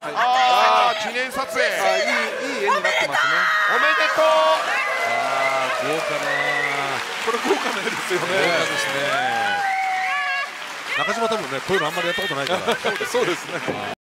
ああ、記念撮影。いい絵になってますね。おめでとう。 豪華な。 これ豪華な絵ですよね。 豪華ですね。中島多分ね、こういうのあんまりやったことないから。 そうですね。